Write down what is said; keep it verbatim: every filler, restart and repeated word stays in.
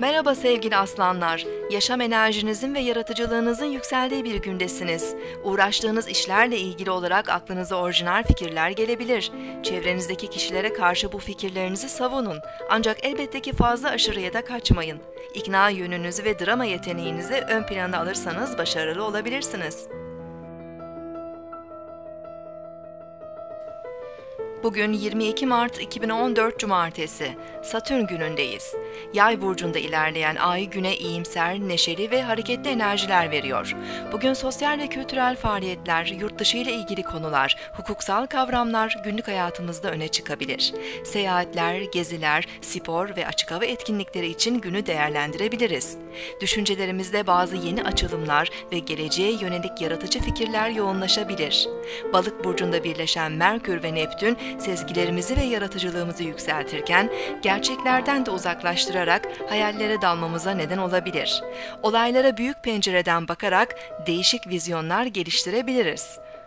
Merhaba sevgili aslanlar. Yaşam enerjinizin ve yaratıcılığınızın yükseldiği bir gündesiniz. Uğraştığınız işlerle ilgili olarak aklınıza orijinal fikirler gelebilir. Çevrenizdeki kişilere karşı bu fikirlerinizi savunun. Ancak elbette ki fazla aşırıya da kaçmayın. İkna yönünüzü ve drama yeteneğinizi ön plana alırsanız başarılı olabilirsiniz. Bugün yirmi iki Mart iki bin on dört Cumartesi, Satürn günündeyiz. Yay burcunda ilerleyen ay güne iyimser, neşeli ve hareketli enerjiler veriyor. Bugün sosyal ve kültürel faaliyetler, yurt dışı ile ilgili konular, hukuksal kavramlar günlük hayatımızda öne çıkabilir. Seyahatler, geziler, spor ve açık hava etkinlikleri için günü değerlendirebiliriz. Düşüncelerimizde bazı yeni açılımlar ve geleceğe yönelik yaratıcı fikirler yoğunlaşabilir. Balık burcunda birleşen Merkür ve Neptün, sezgilerimizi ve yaratıcılığımızı yükseltirken, gerçeklerden de uzaklaştırarak hayallere dalmamıza neden olabilir. Olaylara büyük pencereden bakarak değişik vizyonlar geliştirebiliriz.